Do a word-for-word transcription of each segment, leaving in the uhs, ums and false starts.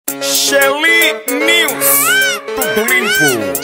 Shelly News, tudo limpo.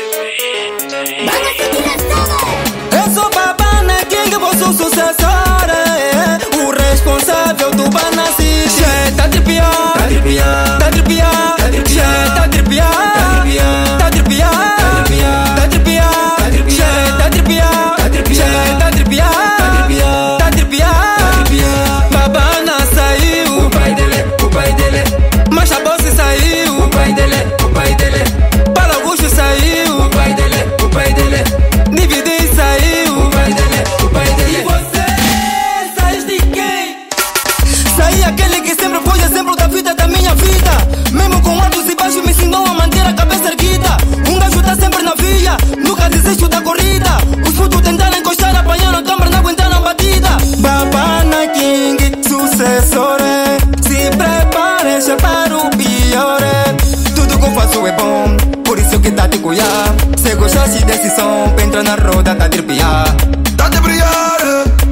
Eu sou Babana King, vou sou sucessor, é, o responsável do Banassi. Che, tá tripiar, tá tripiar, tá tripiar, tá tripiar, tá tripiar, tá tripiar, tá tripiar, che, tá tripiar, tá tripiar, tá tripiar, tá tripiar. Babana saiu, o pai dele, o pai dele. Mas a Bosse saiu, o pai dele, o pai dele. Palagucho saiu, o pai dele, o pai dele. Nividi saiu, o pai dele, o pai dele. E você, sais de quem? Saí aquele que sempre foi exemplo da vida, da minha vida. Mesmo com altos e baixos me ensinou a manter a cabeça erguida. Um gajo tá sempre na via, nunca desisto da corrida. Os putos tentaram encostar, apanharam a câmera, não aguentaram a batida. Babana King, sucessor, se prepare já para o pior. Tudo que eu faço é bom, por isso que tá te cuidar. Se gostasse desse som, entra na roda, tá de brilhar. Tá de brilhar,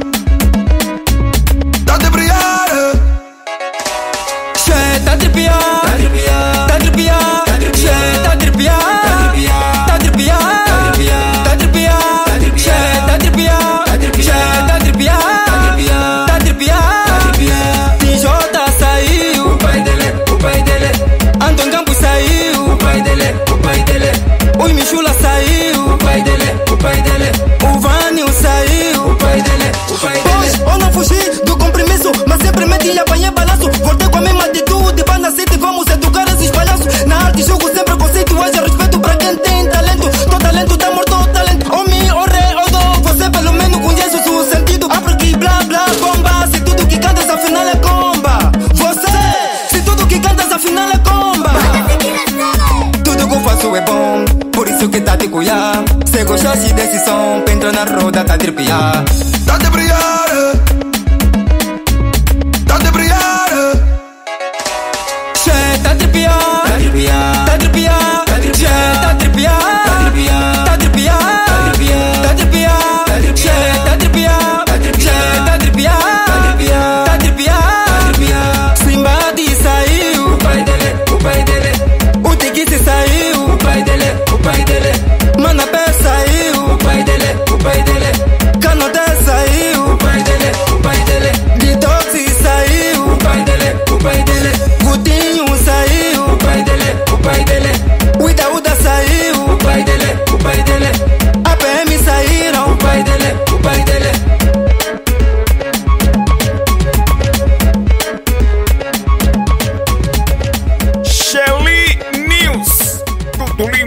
tá de brilhar. Che, tá de brilhar, tá de brilhar, tá de brilhar, che, tá de brilhar, tá de brilhar, tá de brilhar, che, tá de brilhar, che, tá de brilhar, tá de brilhar. T J saiu, o pai dele, o pai dele. Anton Campos saiu, o pai dele, o pai dele. O Michula saiu, o pai dele, o pai dele. O Vânio saiu, o pai dele, o pai dele. Pois, eu não fugi do compromisso, mas sempre meti e apanhei balaço. Voltei com a mesma atitude, Banda City, vamos educar esses palhaços. Na arte jogo sempre conceito, haja respeito pra quem tem talento. Todo talento tá morto, talento. O mi, o re, o do. Você pelo menos conhece o seu sentido. Ah, porque blá, blá, bomba. Se tudo que cantas afinal é comba. Você, se tudo que cantas afinal é comba. Tudo que eu faço é bom, por isso que tá te cuidar. Se gostasse desse som, entra na roda, tá de brilhar. Tá de brilhar, tá de brilhar. Che, tá de brilhar, tá de brilhar, tá de brilhar, che, tá de brilhar, tá de brilhar, tá de brilhar, che, tá de brilhar, che, tá de brilhar, tá de brilhar. Simbadi saiu, o pai dele, o pai dele. O Tigisi saiu, o pai dele, o pai dele. Manapé saiu, o pai dele, o pai dele. Canodé saiu, o pai dele, o pai dele. Ditoxi saiu, o pai dele, o pai dele. Gutinho saiu, o pai dele, o pai dele. O Idaúda saiu, o pai dele, o pai dele. A P M saíram, o pai dele, o pai dele. Shelly News, tudo limpo.